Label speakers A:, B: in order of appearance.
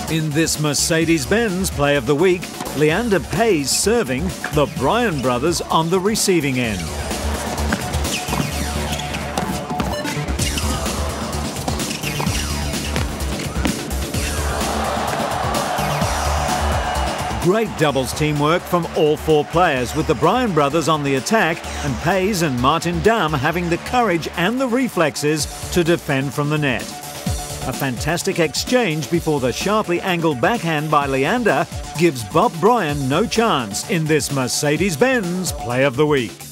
A: In this Mercedes-Benz Play of the Week, Leander Paes serving, the Bryan brothers on the receiving end. Great doubles teamwork from all four players, with the Bryan brothers on the attack and Paes and Martin Damm having the courage and the reflexes to defend from the net. A fantastic exchange before the sharply angled backhand by Leander gives Bob Bryan no chance in this Mercedes-Benz Play of the Week.